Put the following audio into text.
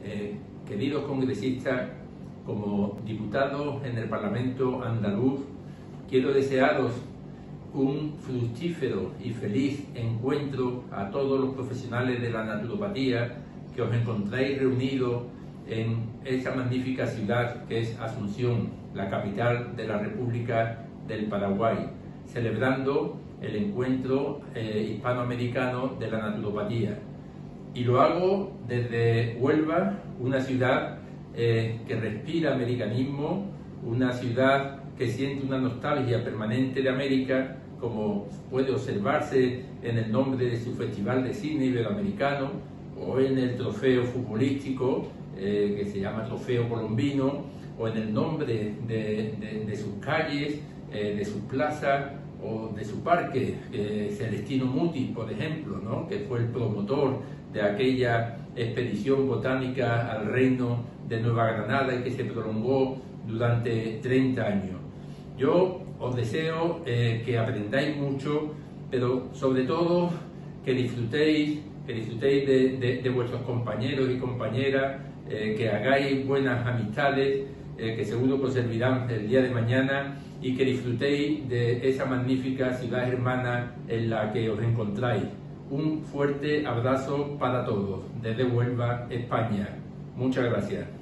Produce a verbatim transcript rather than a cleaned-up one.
Eh, queridos congresistas, como diputados en el Parlamento andaluz, quiero desearos un fructífero y feliz encuentro a todos los profesionales de la naturopatía que os encontráis reunidos en esa magnífica ciudad que es Asunción, la capital de la República del Paraguay, celebrando el encuentro eh, hispanoamericano de la naturopatía. Y lo hago desde Huelva, una ciudad eh, que respira americanismo, una ciudad que siente una nostalgia permanente de América, como puede observarse en el nombre de su Festival de Cine Iberoamericano o en el trofeo futbolístico eh, que se llama Trofeo Colombino, o en el nombre de, de, de sus calles, eh, de sus plazas o de su parque, eh, Celestino Mutis, por ejemplo, ¿no? que fue el promotor de aquella expedición botánica al reino de Nueva Granada y que se prolongó durante treinta años. Yo os deseo eh, que aprendáis mucho, pero sobre todo que disfrutéis, que disfrutéis de, de, de vuestros compañeros y compañeras, eh, que hagáis buenas amistades, eh, que seguro que os servirán el día de mañana, y que disfrutéis de esa magnífica ciudad hermana en la que os encontráis. Un fuerte abrazo para todos, desde Huelva, España. Muchas gracias.